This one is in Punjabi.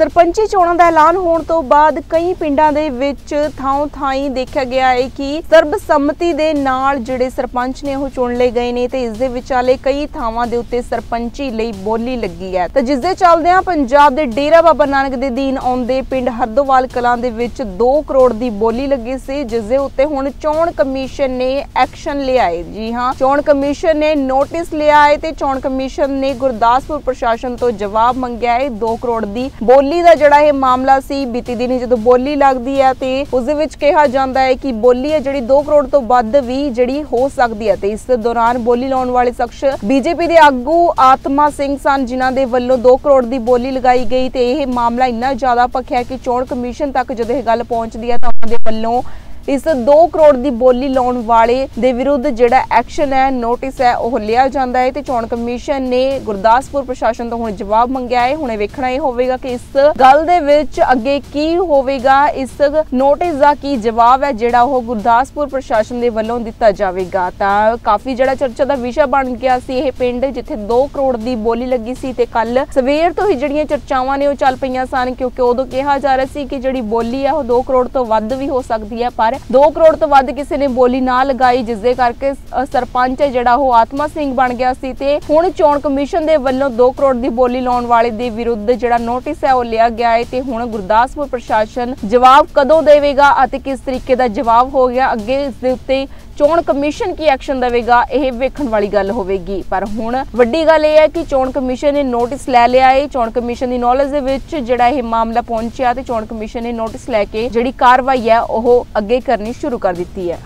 ਸਰਪੰਚੀ ਚੋਣਾਂ ਦਾ ਐਲਾਨ ਹੋਣ ਤੋਂ ਬਾਅਦ ਕਈ ਪਿੰਡਾਂ ਦੇ ਵਿੱਚ ਥਾਂ-ਥਾਈਂ ਦੇਖਿਆ ਗਿਆ ਹੈ ਕਿ ਸਰਬਸੰਮਤੀ ਦੇ ਨਾਲ ਜਿਹੜੇ ਸਰਪੰਚ ਨੇ ਉਹ ਚੁਣ ਲਏ ਗਏ ਨੇ ਤੇ ਇਸ ਦੇ ਵਿਚਾਲੇ ਕਈ ਥਾਵਾਂ ਦੇ ਉੱਤੇ ਸਰਪੰਚੀ ਲਈ ਬੋਲੀ ਲੱਗੀ ਹੈ। ਤਾਂ ਜਿਸ ਦੇ ਚੱਲਦਿਆਂ ਪੰਜਾਬ ਦੇ ਡੇਰਾ ਬਾਬਾ ਨਾਨਕ ਦੇ ਅਧੀਨ ਆਉਂਦੇ ਪਿੰਡ ਹਰਦੋਵਾਲ ਕਲਾਂ ਦੇ ਵਿੱਚ 2 ਕਰੋੜ ਦੀ ਬੋਲੀ ਲੱਗੀ ਸੀ, ਜਿਸ ਦੇ ਉੱਤੇ ਹੁਣ ਚੋਣ ਕਮਿਸ਼ਨ ਨੇ ਐਕਸ਼ਨ ਲਿਆ ਹੈ। ਜੀ ਹਾਂ, ਚੋਣ ਕਮਿਸ਼ਨ ਨੇ ਨੋਟਿਸ ਲਿਆ ਹੈ ਤੇ ਚੋਣ ਕਮਿਸ਼ਨ ਨੇ ਗੁਰਦਾਸਪੁਰ ਪ੍ਰਸ਼ਾਸਨ ਤੋਂ ਜਵਾਬ ਮੰਗਿਆ ਹੈ। 2 ਕਰੋੜ ਦੀ ਬੋਲੀ ਦਾ ਜਿਹੜਾ ਇਹ ਮਾਮਲਾ ਸੀ, ਬੀਤੀ ਦਿਨੀ ਜਦੋਂ ਬੋਲੀ ਲੱਗਦੀ ਹੈ ਤੇ ਉਸ ਦੇ ਵਿੱਚ ਕਿਹਾ ਜਾਂਦਾ ਹੈ ਕਿ ਬੋਲੀ ਹੈ ਜਿਹੜੀ 2 ਕਰੋੜ ਤੋਂ ਵੱਧ ਵੀ ਜਿਹੜੀ ਹੋ ਸਕਦੀ ਹੈ। ਤੇ ਇਸ ਦੌਰਾਨ ਬੋਲੀ ਲਾਉਣ ਵਾਲੇ ਸ਼ਖਸ ਬੀਜੇਪੀ ਦੇ ਆਗੂ ਆਤਮਾ ਸਿੰਘ ਸਨ, ਜਿਨ੍ਹਾਂ ਦੇ ਵੱਲੋਂ 2 ਕਰੋੜ ਦੀ ਬੋਲੀ ਲਗਾਈ ਗਈ ਤੇ ਇਹ ਮਾਮਲਾ ਇੰਨਾ ਜ਼ਿਆਦਾ ਭਖਿਆ ਕਿ ਚੋਣ ਕਮਿਸ਼ਨ ਤੱਕ ਜਦੋਂ ਇਹ ਗੱਲ ਪਹੁੰਚਦੀ ਹੈ ਤਾਂ ਉਹਨਾਂ ਦੇ ਵੱਲੋਂ ਇਸ 2 ਕਰੋੜ ਦੀ ਬੋਲੀ ਲਾਉਣ ਵਾਲੇ ਦੇ ਵਿਰੁੱਧ ਜਿਹੜਾ ਐਕਸ਼ਨ ਹੈ, ਨੋਟਿਸ ਹੈ, ਉਹ ਲਿਆ ਜਾਂਦਾ ਹੈ ਤੇ ਚੋਣ ਕਮਿਸ਼ਨ ਨੇ ਗੁਰਦਾਸਪੁਰ ਪ੍ਰਸ਼ਾਸਨ ਤੋਂ ਹੁਣ ਜਵਾਬ ਮੰਗਿਆ ਹੈ। ਹੁਣੇ ਵੇਖਣਾ ਇਹ ਹੋਵੇਗਾ ਕਿ ਇਸ ਗੱਲ ਦੇ ਵਿੱਚ ਅੱਗੇ ਕੀ ਹੋਵੇਗਾ, ਇਸ ਨੋਟਿਸ ਦਾ ਕੀ ਜਵਾਬ ਹੈ ਜਿਹੜਾ ਉਹ ਗੁਰਦਾਸਪੁਰ ਪ੍ਰਸ਼ਾਸਨ ਦੇ ਵੱਲੋਂ ਦਿੱਤਾ ਜਾਵੇਗਾ। ਤਾਂ ਕਾਫੀ ਜਿਹੜਾ ਚਰਚਾ ਦਾ ਵਿਸ਼ਾ ਬਣ ਗਿਆ ਸੀ ਇਹ ਪਿੰਡ, ਜਿੱਥੇ 2 ਕਰੋੜ ਦੀ ਬੋਲੀ ਲੱਗੀ ਸੀ ਤੇ ਕੱਲ ਸਵੇਰ ਤੋਂ ਹੀ ਜਿਹੜੀਆਂ ਚਰਚਾਵਾਂ ਨੇ ਉਹ ਚੱਲ ਪਈਆਂ ਸਨ, ਕਿਉਂਕਿ ਉਦੋਂ ਕਿਹਾ ਜਾ ਰਿਹਾ ਸੀ ਕਿ ਜਿਹੜੀ ਬੋਲੀ ਹੈ ਉਹ 2 ਕਰੋੜ ਤੋਂ ਵੱਧ ਵੀ ਹੋ ਸਕਦੀ ਹੈ, ਪਰ 2 ਕਰੋੜ ਤੋਂ ਵੱਧ ਕਿਸੇ ਨੇ ਬੋਲੀ ਨਾ ਲਗਾਈ, ਜਿਸ ਦੇ ਕਰਕੇ ਸਰਪੰਚ ਜਿਹੜਾ ਉਹ ਆਤਮਾ ਸਿੰਘ ਬਣ ਗਿਆ ਸੀ। ਤੇ ਹੁਣ ਚੋਣ ਕਮਿਸ਼ਨ ਦੇ ਵੱਲੋਂ 2 ਕਰੋੜ ਦੀ ਬੋਲੀ ਲਾਉਣ ਵਾਲੇ ਦੇ ਵਿਰੁੱਧ ਜਿਹੜਾ ਨੋਟਿਸ ਹੈ ਉਹ ਲਿਆ ਗਿਆ ਹੈ ਤੇ ਹੁਣ ਗੁਰਦਾਸਪੁਰ ਪ੍ਰਸ਼ਾਸਨ ਜਵਾਬ ਕਦੋਂ ਦੇਵੇਗਾ ਅਤੇ ਕਿਸ ਤਰੀਕੇ ਦਾ ਜਵਾਬ ਹੋ ਗਿਆ, ਅੱਗੇ ਇਸ ਦੇ ਉੱਤੇ ਚੋਣ ਕਮਿਸ਼ਨ ਕੀ ਐਕਸ਼ਨ ਦੇਵੇਗਾ, ਇਹ ਵੇਖਣ ਵਾਲੀ ਗੱਲ ਹੋਵੇਗੀ। ਪਰ ਹੁਣ ਵੱਡੀ ਗੱਲ ਇਹ ਹੈ ਕਿ ਚੋਣ ਕਮਿਸ਼ਨ ਨੇ ਨੋਟਿਸ ਲੈ ਲਿਆ ਹੈ। ਚੋਣ ਕਮਿਸ਼ਨ ਦੀ ਨੌਲੇਜ ਦੇ ਵਿੱਚ ਜਿਹੜਾ ਇਹ ਮਾਮਲਾ ਪਹੁੰਚਿਆ ਤੇ ਚੋਣ ਕਮਿਸ਼ਨ ਨੇ ਨੋਟਿਸ ਲੈ ਕੇ ਜਿਹੜੀ ਕਾਰਵਾਈ ਹੈ ਉਹ ਅੱਗੇ ਕਰਨੀ ਸ਼ੁਰੂ ਕਰ ਦਿੱਤੀ ਹੈ।